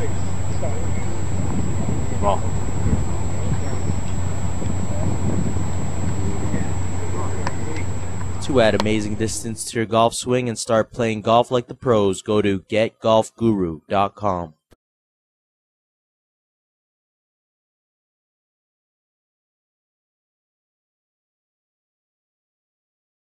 To add amazing distance to your golf swing and start playing golf like the pros, go to getgolfguru.com.